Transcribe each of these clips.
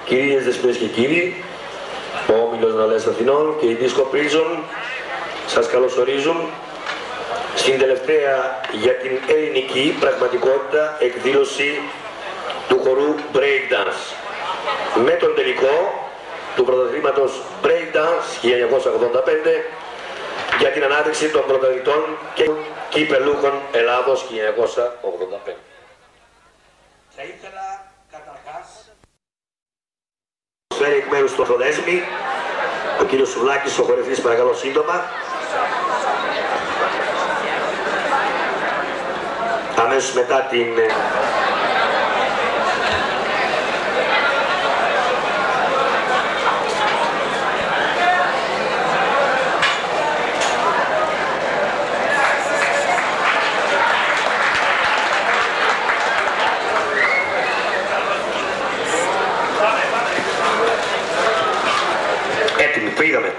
Κυρίες, δεσποινές και κύριοι, ο Όμιλος Ναλές Αθηνών και η Disco Prison σας καλωσορίζουν στην τελευταία για την ελληνική πραγματικότητα εκδήλωση του χορού Breakdance με τον τελικό του πρωταθλήματος Breakdance 1985 για την ανάδειξη των πρωταθλητών και κυπελούχων Ελλάδος 1985. Θα ήθελα καταρχάς φέρει εκ μέρους του Αφροδέσμη ο κύριος Σουβλάκης, ο χορευτής, παρακαλώ σύντομα. Αμέσως μετά την έτοιμοι, πήγαμε.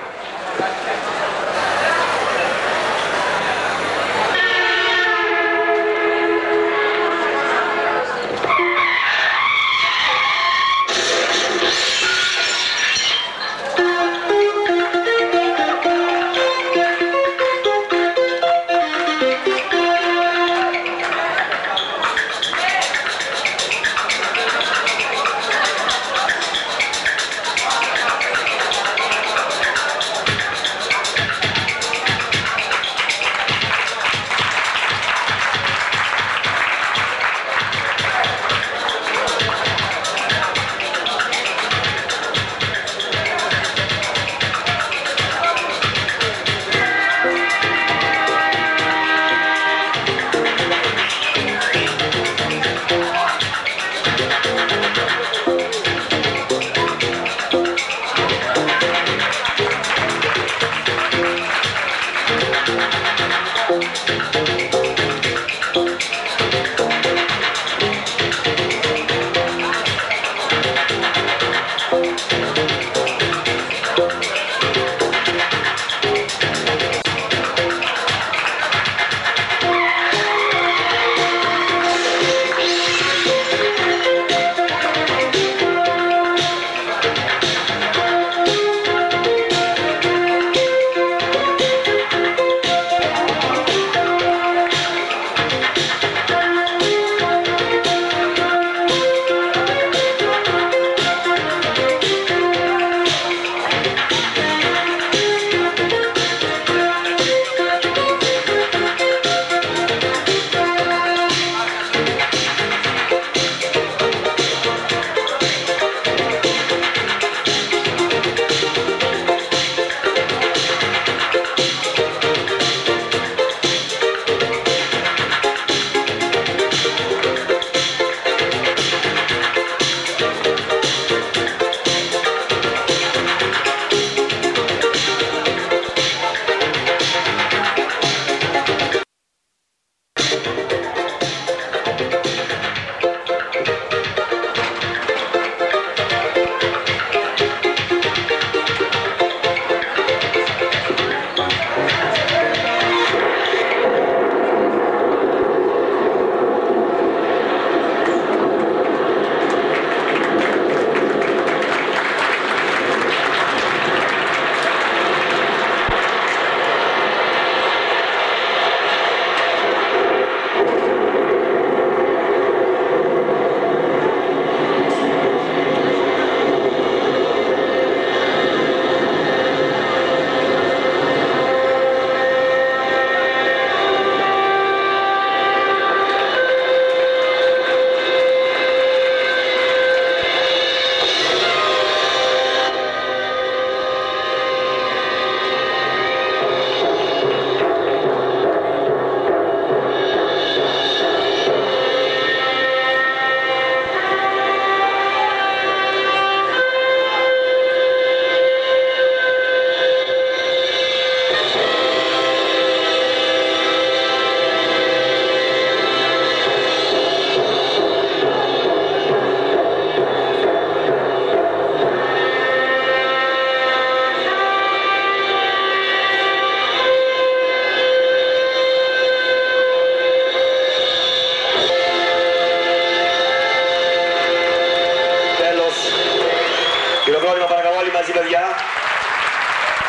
πρόγραμμα παρακαλώ όλοι μαζί παιδιά.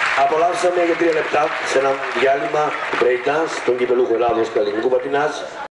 Απολαύσαμε για 3 λεπτά σε ένα διάλειμμα breakdance, τον κυπελούχο Ελλάδος Καλλιτεχνικού Πατινάζ.